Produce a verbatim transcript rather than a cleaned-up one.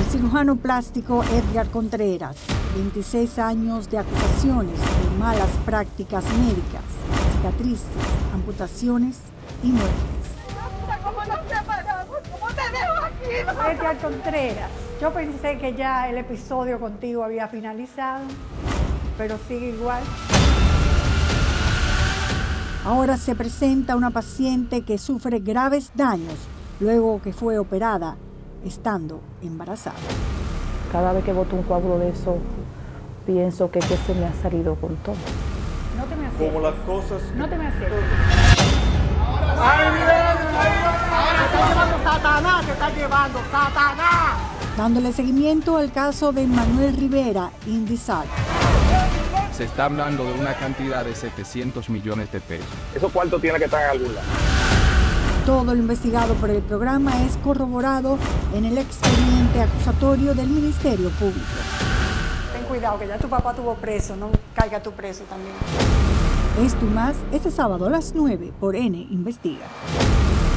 cirujano plástico Edgar Contreras, veintiséis años de acusaciones de malas prácticas médicas, cicatrices, amputaciones y muertes. ¿Cómo nos separamos? ¿Cómo te dejo aquí? Edgar Contreras, yo pensé que ya el episodio contigo había finalizado, pero sigue igual. Ahora se presenta una paciente que sufre graves daños luego que fue operada estando embarazada. Cada vez que boto un coágulo de eso, pienso que, que se me ha salido con todo. No te me acerques. Como las cosas... No te me acerques. ¡Ay, mira! ¡Ahora te está llevando Satanás! ¡Te está llevando Satanás! Dándole seguimiento al caso de Manuel Rivera, Indizal. Se está hablando de una cantidad de setecientos millones de pesos. Esos cuartos tienen que estar en algún lado. Todo lo investigado por el programa es corroborado en el expediente acusatorio del Ministerio Público. Ten cuidado, que ya tu papá tuvo preso, no caiga tú preso también. Esto y más este sábado a las nueve por N Investiga.